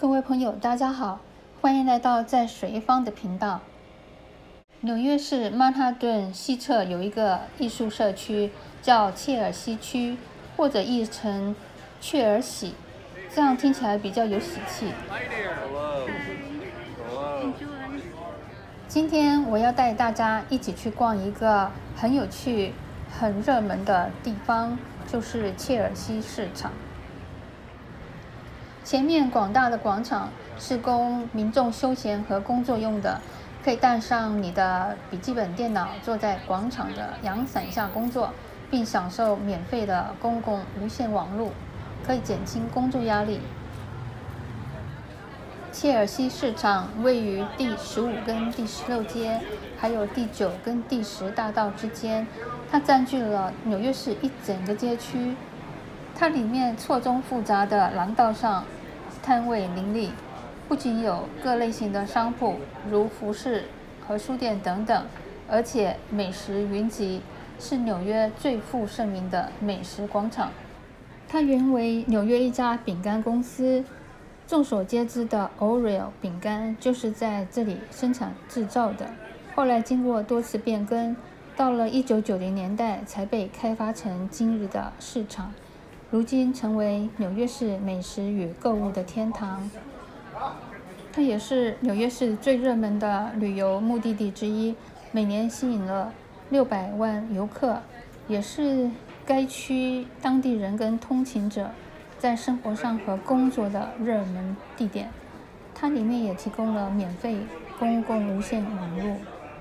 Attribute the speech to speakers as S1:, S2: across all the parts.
S1: 各位朋友，大家好，欢迎来到在水一方的频道。纽约市曼哈顿西侧有一个艺术社区，叫切尔西区，或者译成雀儿喜，这样听起来比较有喜气。今天我要带大家一起去逛一个很有趣、很热门的地方，就是切尔西市场。前面广大的广场是供民众休闲和工作用的，可以带上你的笔记本电脑，坐在广场的阳伞下工作，并享受免费的公共无线网络，可以减轻工作压力。切尔西市场位于第15跟第16街，还有第9跟第10大道之间，它占据了纽约市一整个街区。它里面错综复杂的廊道上摊位林立，不仅有各类型的商铺，如服饰和书店等等，而且美食云集，是纽约最负盛名的美食广场。它原为纽约一家饼干公司，众所皆知的 Oreo 饼干就是在这里生产制造的。后来经过多次变更，到了1990年代才被开发成今日的市场。如今成为纽约市美食与购物的天堂，它也是纽约市最热门的旅游目的地之一，每年吸引了600万游客，也是该区当地人跟通勤者在生活上和工作的热门地点。它里面也提供了免费公共无线网络。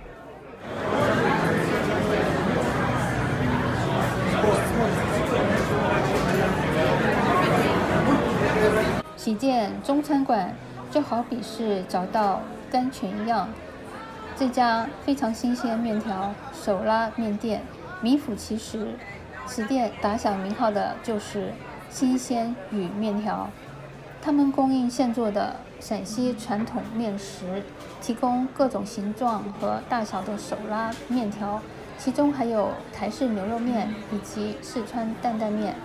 S1: 喜见中餐馆就好比是找到甘泉一样，这家非常新鲜面条手拉面店名副其实，此店打响名号的就是新鲜与面条。他们供应现做的陕西传统面食，提供各种形状和大小的手拉面条，其中还有台式牛肉面以及四川担担面。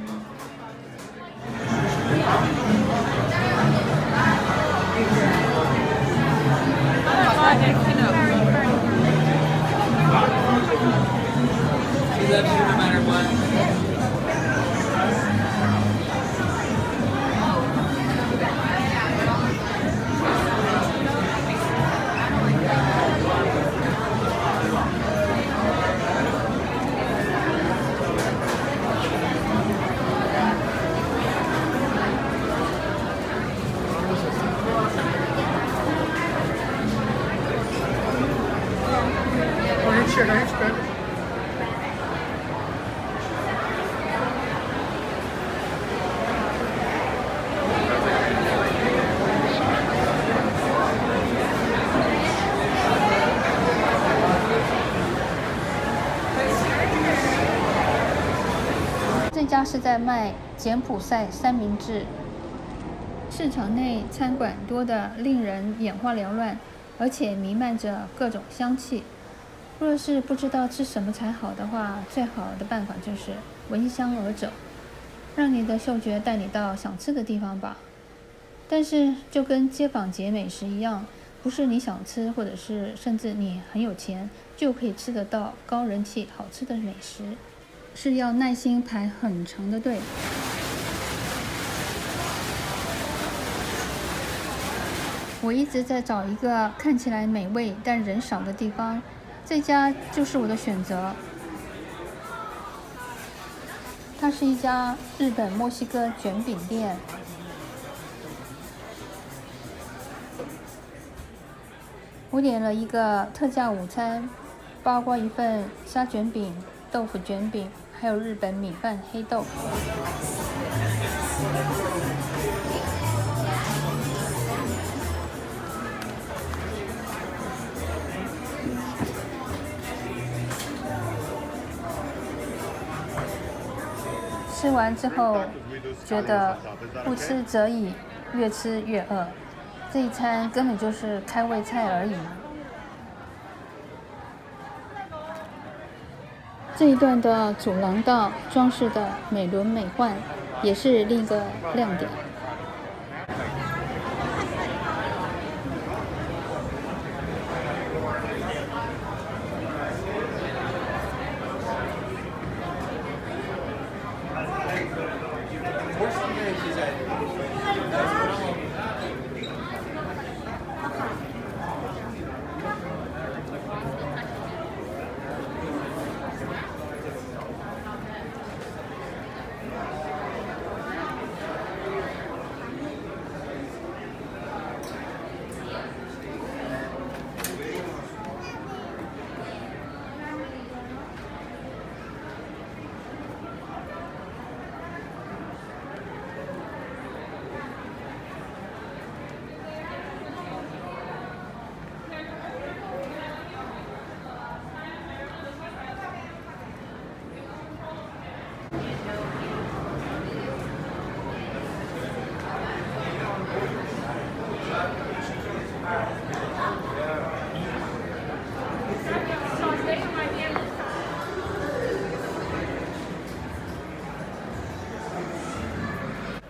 S1: 这家是在卖柬埔寨三明治。市场内餐馆多得令人眼花缭乱，而且弥漫着各种香气。若是不知道吃什么才好的话，最好的办法就是闻香而走，让你的嗅觉带你到想吃的地方吧。但是就跟街坊节美食一样，不是你想吃或者是甚至你很有钱就可以吃得到高人气好吃的美食，是要耐心排很长的队。我一直在找一个看起来美味但人少的地方，这家就是我的选择。它是一家日本墨西哥卷饼店。我点了一个特价午餐，包括一份虾卷饼、豆腐卷饼，还有日本米饭黑豆。吃完之后，觉得不吃则已，越吃越饿。这一餐根本就是开胃菜而已。这一段的主廊道装饰的美轮美奂，也是另一个亮点。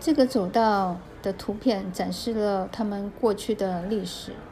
S1: 这个走道的图片展示了他们过去的历史。